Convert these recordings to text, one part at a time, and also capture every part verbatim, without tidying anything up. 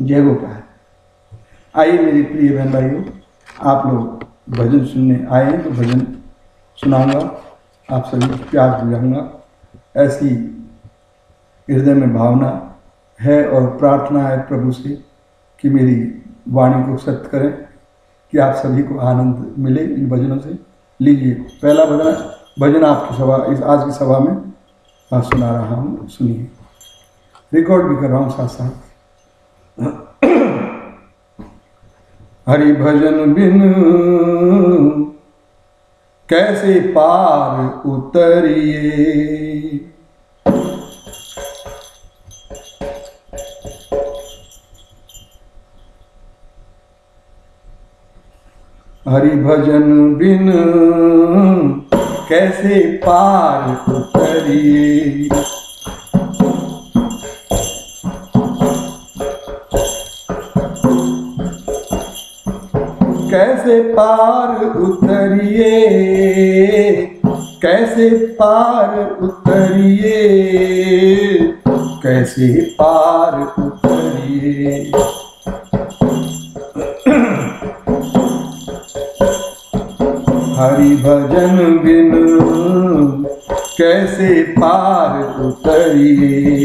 जय गोपाल। आइए मेरे प्रिय बहन भाइयों, आप लोग भजन सुनने आए हैं तो भजन सुनाऊंगा, आप सभी को प्यार बुझाऊंगा। ऐसी हृदय में भावना है और प्रार्थना है प्रभु से कि मेरी वाणी को सत्य करें, कि आप सभी को आनंद मिले इन भजनों से। लीजिए पहला भजन भजन आपकी सभा इस आज की सभा में मैं सुना रहा हूँ, सुनिए। रिकॉर्ड भी कर रहा हूँ साथ साथ। हरि भजन बिन कैसे पार उतरिए, हरि भजन बिन कैसे पार उतरिए, कैसे पार उतरिए, कैसे पार उतरिए, कैसे पार उतरिए। हरि भजन बिन कैसे पार उतरिए,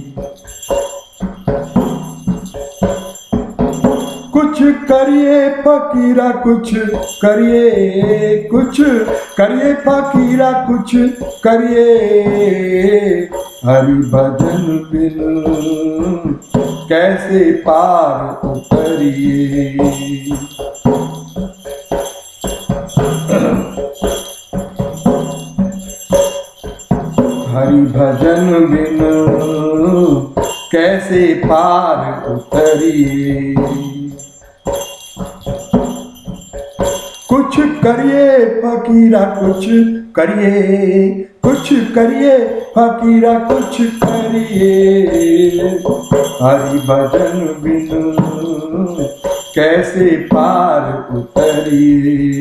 कुछ करिए फकीरा कुछ करिए, कुछ करिए फकीरा कुछ करिए, हरि भजन बिन कैसे पार उतरिए। हरि भजन बिन कैसे पार उतरिए, कुछ करिए फकीरा कुछ करिए, कुछ करिए फकीरा कुछ करिए, हरि भजन बिन कैसे पार उतरिए।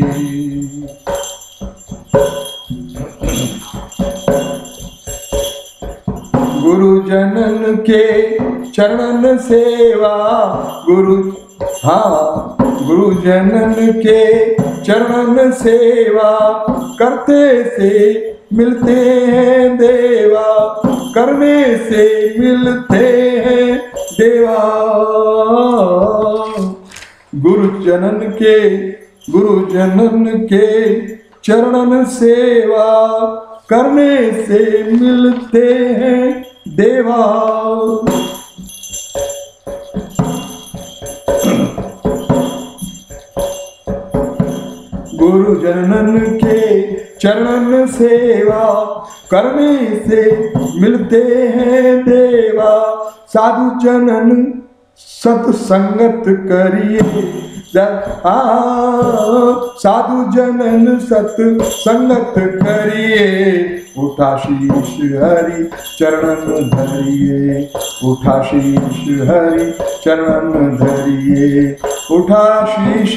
गुरु जनन के चरणन सेवा, गुरु हाँ गुरु जनन के चरणन सेवा, करते से मिलते हैं देवा, करने से मिलते हैं देवा। गुरु जनन के गुरु जनन के चरणन सेवा, करने से मिलते हैं देवा। गुरु जनन के चरणन सेवा, करने से मिलते हैं देवा। साधु जनन सत्संगत करिए, आ साधु जनन सत्संगत करिए, उठा शीश हरि चरणन धरिए, उठा शीश हरि चरणन धरिए, उठा शीश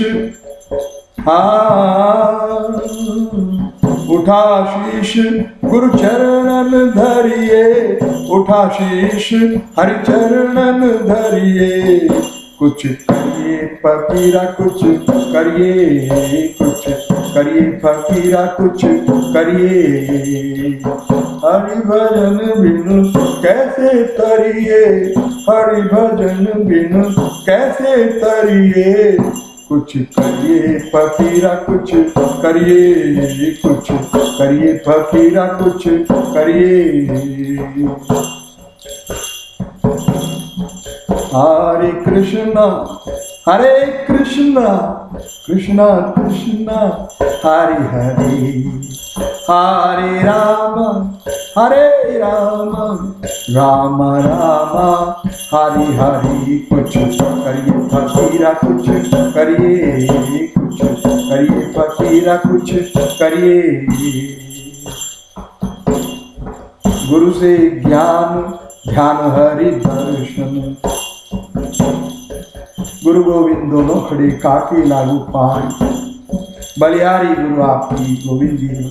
हाँ उठा शीश गुरु चरणन धरिए, उठा शीश हरि चरणन धरिए, कुछ करिए फकीरा कुछ करिए, कुछ करिए फकीरा कुछ करिए, हरि भजन बिन कैसे तरिए, हरि भजन बिन कैसे तरिए, कुछ करिए फकीरा कुछ करिए, कुछ करिए फकीरा कुछ करिए। हरे कृष्णा हरे कृष्णा कृष्णा कृष्णा हरे हरे, हरे राम हरे राम राम राम हरे हरे। कुछ करिए फकीरा कुछ करिए, कुछ करिए फकीरा कुछ करिए। गुरु से ज्ञान ध्यान हरि दर्शन, गुरु गोविंद दोनों खड़े काके लागू पान, बलियारी गुरु आपकी गोविंद जी।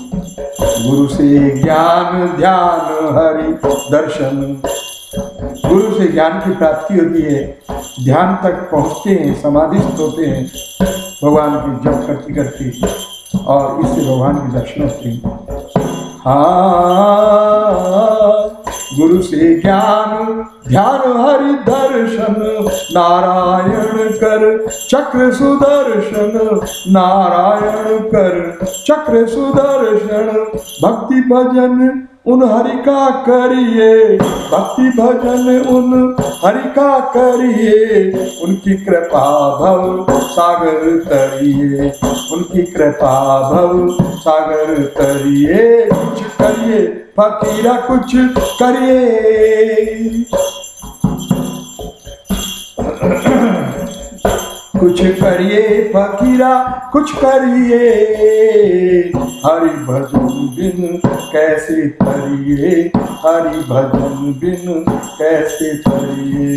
गुरु से ज्ञान ध्यान हरि दर्शन, गुरु से ज्ञान की प्राप्ति होती है, ध्यान तक पहुँचते हैं, समाधिस्थ होते हैं भगवान की जप करती करती, और इससे भगवान के दर्शन होते हैं। हाँ, गुरु से ज्ञान ध्यान हरि दर्शन, नारायण कर चक्र सुदर्शन, नारायण कर चक्र सुदर्शन। भक्ति भजन उन हरि का करिए, भक्ति भजन उन हरि का करिए, उनकी कृपा भव सागर तरिए, उनकी कृपा भव सागर तरिए। कुछ करिए फकीरा कुछ करिए, कुछ करिए फकीरा कुछ करिए, हरि भजन बिन कैसे तरिए, हरि भजन बिन कैसे तरिए।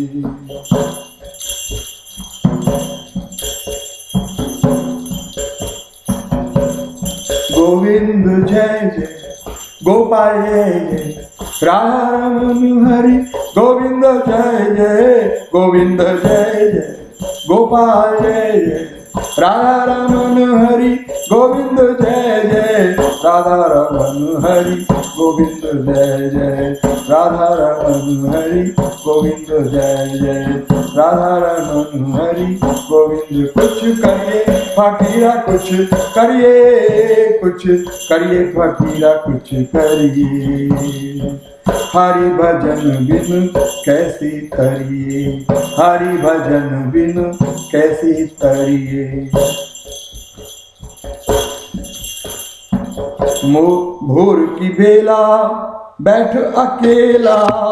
गोविंद जय जय गोपाल जय जय, राधा रमन हरि गोविंद जय जय, गोविंद जय जय गोपाल जय जय, राधा रमन हरि गोविंद जय जय, राधा रमन हरि गोविंद जय जय, राधा रमन हरि गोविंद जय जय, राधा रमन हरि गोविंद। कुछ करिए फकीरा कुछ करिए, कुछ करिए फकीरा कुछ करिए, हरि भजन बिन कैसे तरिए, हरि भजन बिन कैसे तरिए। भोर की बेला बैठ अकेला,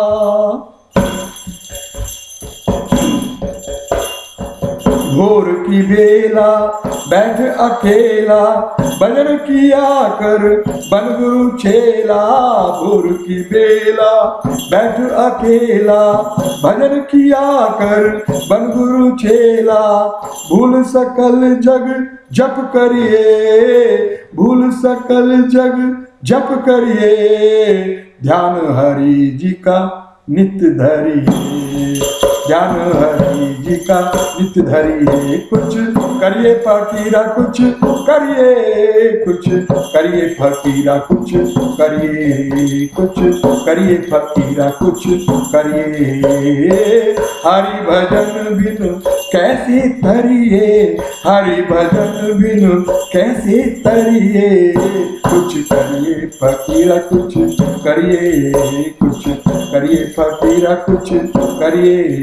भोर की बेला बैठ अकेला, भजन किया कर बन गुरु चेला। भोर की बेला बैठ अकेला, भजन किया कर बन गुरु चेला। भूल सकल जग जप करिए, भूल सकल जग जप करिए, ध्यान हरि जी का नित्य धरिए, ध्यान हरि जी का नित्य धरिए। कुछ करिए फकीरा कुछ करिए, कुछ करिए फकीरा कुछ करिए, कुछ करिए फकीरा कुछ करिए, हरि भजन बिन कैसे तरिए, हरि भजन बिन कैसे तरिए। कुछ करिए फकीरा कुछ करिए, कुछ करिए फकीरा कुछ करिए।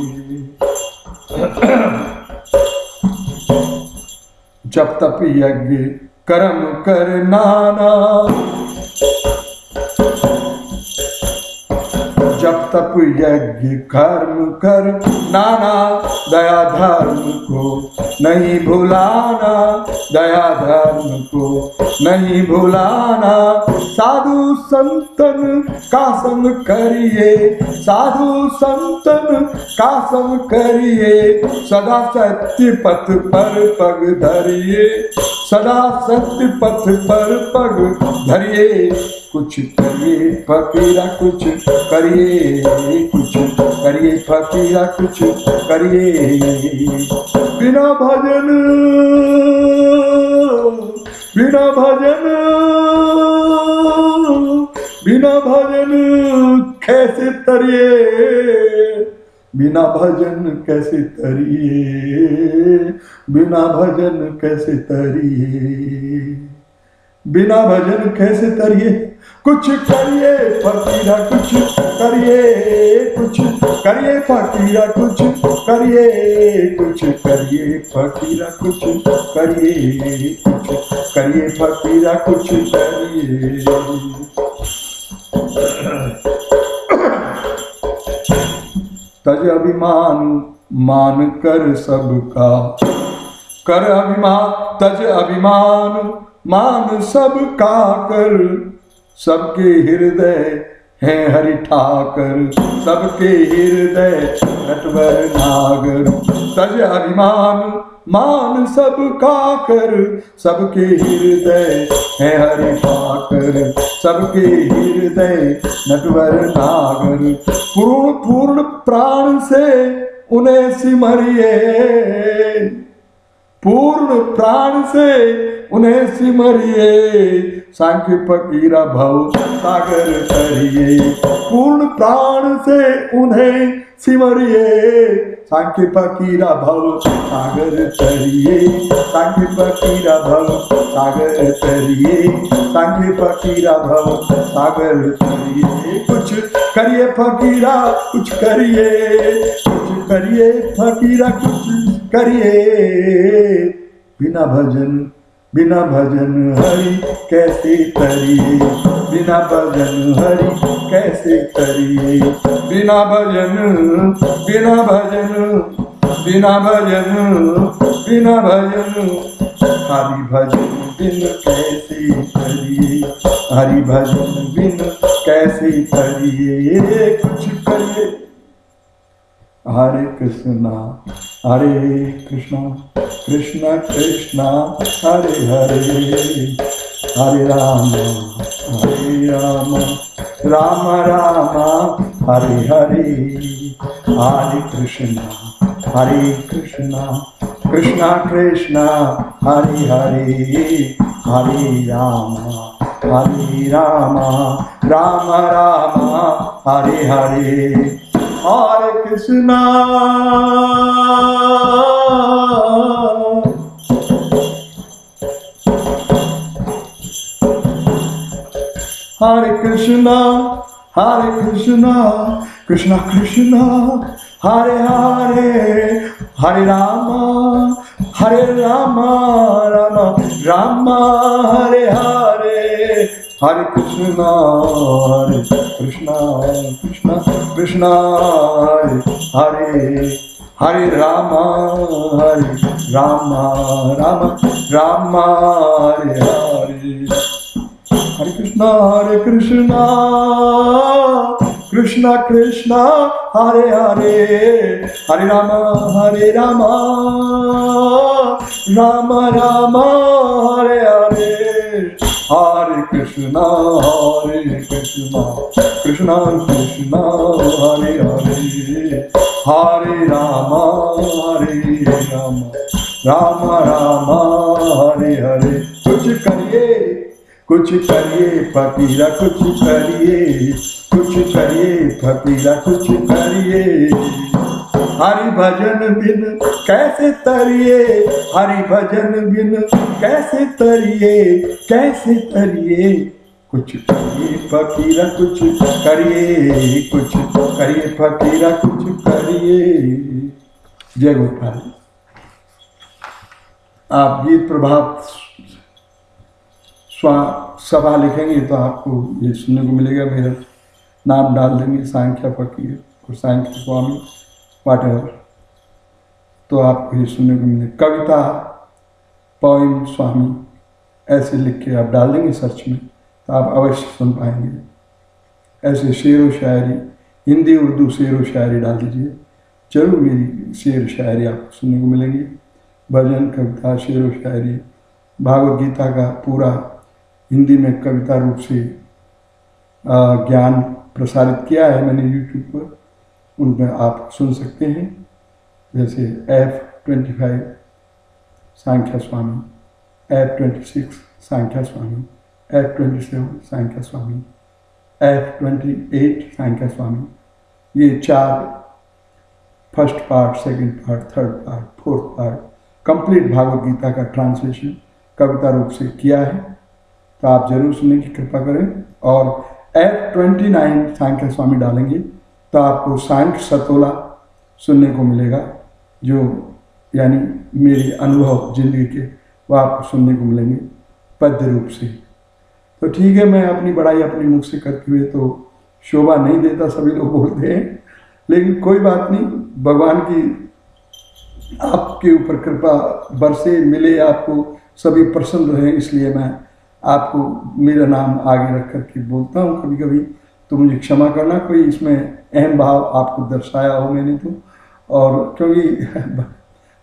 जप तप यज्ञ कर्म कर नाना, जप तप यज्ञ कर्म कर नाना, दया धर्म को नहीं भुलाना, दया धर्म को नहीं भुलाना। साधु संतन का संग करिए, साधु संतन का संग करिए, सदा सत्य पथ पर पग धरिए, सदा सत्य पथ पर पग धरिए। कुछ करिए फकीरा कुछ करिए, कुछ करिए फकीरा कुछ करिए। बिना भजन बिना भजन बिना भजन कैसे तरिए, बिना भजन कैसे तरिए, बिना भजन कैसे तरिए, बिना भजन कैसे तरिए। कुछ करिए फकीरा कुछ करिए, कुछ करिए फकीरा कुछ करिए, कुछ करिए फकीरा कुछ करिए, कुछ करिए फकीरा कुछ करिए। तज अभिमान मान कर सबका, कर अभिमान तज अभिमान मान सबका कर, सबके हृदय हैं हरि ठाकर, सबके हृदय नटवर नागर। तज अभिमान मान सबका कर, सबके हृदय है हरि पाकर, सबके हृदय नटवर नागर। पूर्ण पूर्ण प्राण से उन्हें सिमरिए, पूर्ण प्राण से उन्हें सिमरिए, सांख्य फकीरा भव सागर तरिए। पूर्ण प्राण से उन्हें सिमरिए, सांख्य फकीरा भव सागर तरिए, सांख्य फकीरा भव सागर तरिए, सांख्य फकीरा भव सागर तरिए। कुछ करिए फकीरा कुछ करिए, कुछ करिए फकीरा कुछ करिए, बिना भजन बिना भजन हरि कैसे तरिए, बिना भजन हरि कैसे तरिए। बिना भजन बिना भजन बिना भजन बिना भजन हरि भजन बिन कैसे तरिए, हरि भजन बिन कैसे तरिए। कुछ करिए। हरे कृष्णा हरे कृष्णा कृष्णा कृष्णा हरे हरे, हरे राम हरे राम राम राम हरे हरे। हरे कृष्णा हरे कृष्णा कृष्णा कृष्णा हरे हरे, हरे राम हरे राम राम राम हरे हरे। हरे कृष्णा हरे कृष्णा हरे कृष्णा कृष्णा कृष्णा हरे हरे, हरे राम हरे राम राम राम हरे हरे। हरे कृष्णा हरे कृष्णा कृष्णा कृष्णा हरे, हरे राम हरे राम राम राम हरे हरे। हरे कृष्णा हरे कृष्णा कृष्णा कृष्णा हरे हरे, हरे राम हरे राम राम राम हरे हरे। हरे कृष्णा हरे कृष्णा कृष्णा कृष्णा हरे हरे, हरे राम हरे राम राम राम हरे हरे। कुछ करिए कुछ करिए फकीरा कुछ करिए, कुछ करिए फकीरा कुछ करिए। हरि भजन बिन कैसे तरिए, हरि भजन बिन कैसे तरिए, कैसे तरिए। कुछ करिए फकीरा कुछ करिए, कुछ करिए फकीरा कुछ करिए। जय गोपाल। आप गीत प्रभात सभा लिखेंगे तो आपको ये सुनने को मिलेगा। मेरा नाम डाल देंगे सांख्या फकीर और सांख्य स्वामी वाट एवर, तो आपको ये सुनने को मिलेगा। कविता पोइम स्वामी ऐसे लिख के आप डाल देंगे सर्च में तो आप अवश्य सुन पाएंगे। ऐसे शेर व शायरी हिंदी उर्दू शेर व शायरी डाल दीजिए, जरूर मेरी शेर शायरी आपको सुनने को मिलेंगी। भजन कविता शेर व शायरी भागवत गीता का पूरा हिंदी में कविता रूप से ज्ञान प्रसारित किया है मैंने यूट्यूब पर, उनमें आप सुन सकते हैं। जैसे एफ ट्वेंटी फाइव सांख्या स्वामी, एफ ट्वेंटी सिक्स सांख्या स्वामी, एफ ट्वेंटी सेवन सांख्या स्वामी, एफ ट्वेंटी एट सांख्या स्वामी। ये चार first part, second part, third part, fourth part complete Bhagavad Gita का ट्रांसलेशन कविता रूप से किया है, तो आप जरूर सुनने की कृपा करें। और एफ ट्वेंटी नाइन सांख्य स्वामी डालेंगे तो आपको सांख्य सतोला सुनने को मिलेगा, जो यानी मेरी अनुभव जिंदगी के वो आपको सुनने को मिलेंगे पद्य रूप से। तो ठीक है, मैं अपनी बड़ाई अपनी मुख से करते हुए तो शोभा नहीं देता, सभी लोग बोलते हैं, लेकिन कोई बात नहीं, भगवान की आपके ऊपर कृपा बरसे, मिले, आपको सभी प्रसन्न रहे, इसलिए मैं आपको मेरा नाम आगे रख करके बोलता हूँ कभी कभी, तो मुझे क्षमा करना, कोई इसमें अहम भाव आपको दर्शाया हो मैंने तो। और क्योंकि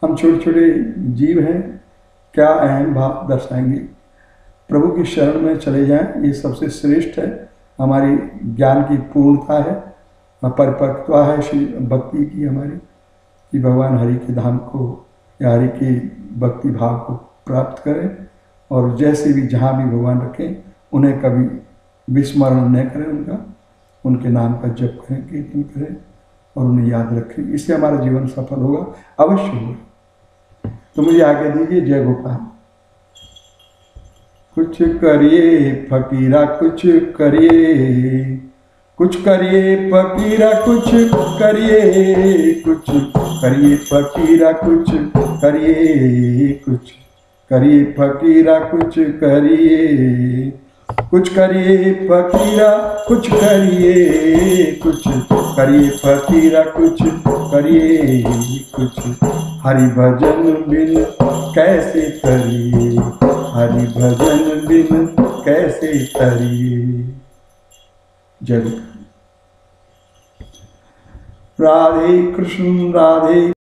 हम छोटे छोटे जीव हैं, क्या अहम भाव दर्शाएंगे। प्रभु की शरण में चले जाएं, ये सबसे श्रेष्ठ है। हमारी ज्ञान की पूर्णता है, परिपक्वता है श्री भक्ति की हमारी, कि भगवान हरि के धाम को या हरि की भक्ति भाव को प्राप्त करें, और जैसे भी जहाँ भी भगवान रखें उन्हें कभी विस्मरण न करें, उनका उनके नाम का जप करें, कीर्तन करें और उन्हें याद रखें। इससे हमारा जीवन सफल होगा, अवश्य होगा। तो मुझे आगे दीजिए। जय गोपाल। कुछ करिए फकीरा कुछ करिए, कुछ करिए फकीरा कुछ करिए, कुछ करिए फकीरा कुछ करिए, कुछ करिए फकीरा कुछ करिए, कुछ करिए फकीरा कुछ करिए, कुछ करिए फकीरा कुछ करिए, कुछ हरि भजन बिन कैसे करिए, हरि भजन बिन कैसे करिए। जय राधे कृष्ण राधे